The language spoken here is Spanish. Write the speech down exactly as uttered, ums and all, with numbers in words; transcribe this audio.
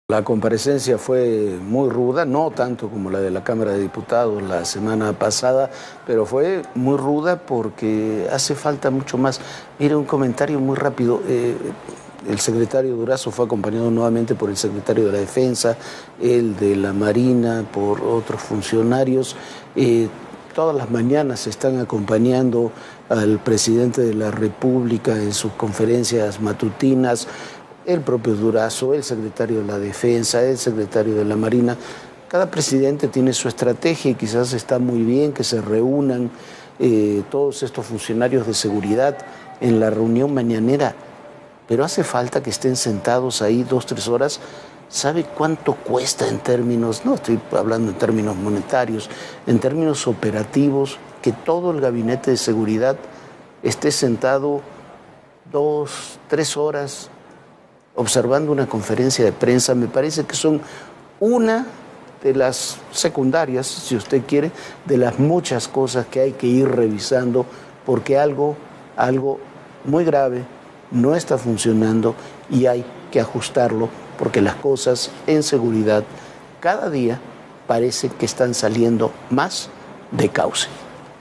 La comparecencia fue muy ruda, no tanto como la de la Cámara de Diputados la semana pasada, pero fue muy ruda porque hace falta mucho más. Mire, un comentario muy rápido. Eh, el secretario Durazo fue acompañado nuevamente por el secretario de la Defensa, el de la Marina, por otros funcionarios. Eh, todas las mañanas se están acompañando al presidente de la República en sus conferencias matutinas. El propio Durazo, el secretario de la Defensa, el secretario de la Marina. Cada presidente tiene su estrategia y quizás está muy bien que se reúnan eh, todos estos funcionarios de seguridad en la reunión mañanera, pero hace falta que estén sentados ahí dos, tres horas. ¿Sabe cuánto cuesta en términos, no estoy hablando en términos monetarios, en términos operativos, que todo el gabinete de seguridad esté sentado dos, tres horas observando una conferencia de prensa? Me parece que son una de las secundarias, si usted quiere, de las muchas cosas que hay que ir revisando, porque algo, algo muy grave no está funcionando y hay que ajustarlo, porque las cosas en seguridad cada día parece que están saliendo más de cauce.